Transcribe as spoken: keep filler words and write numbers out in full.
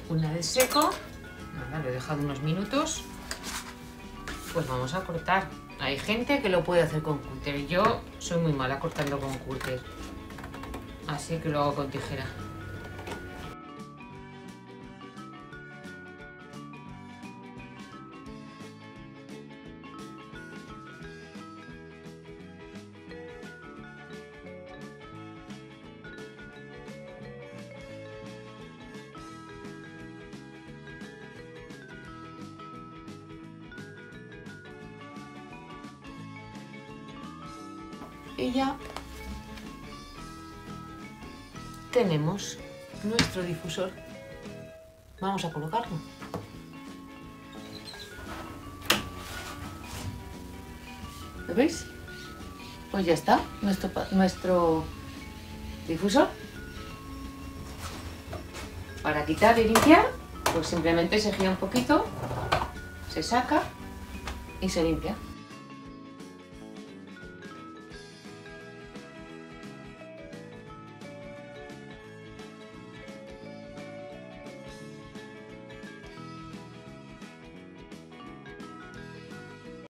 Una vez seco, nada, lo he dejado unos minutos, pues vamos a cortar. Hay gente que lo puede hacer con cúter, yo soy muy mala cortando con cúter, así que lo hago con tijera. Y ya tenemos nuestro difusor. Vamos a colocarlo. ¿Lo veis? Pues ya está nuestro, nuestro difusor. Para quitar y limpiar, pues simplemente se gira un poquito, se saca y se limpia.